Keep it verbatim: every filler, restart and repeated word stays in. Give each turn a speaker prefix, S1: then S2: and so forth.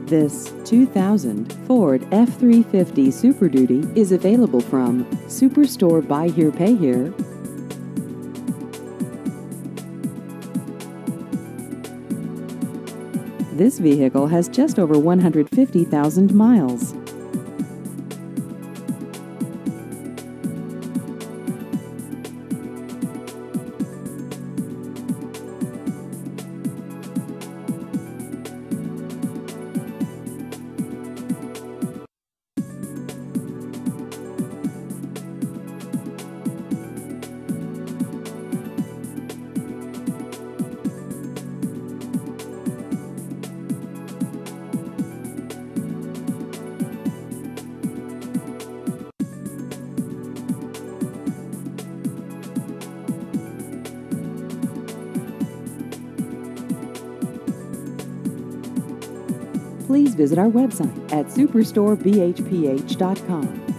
S1: This two thousand Ford F three fifty Super Duty is available from Superstore Buy Here Pay Here. This vehicle has just over one hundred fifty thousand miles. Please visit our website at superstore b h p h dot com.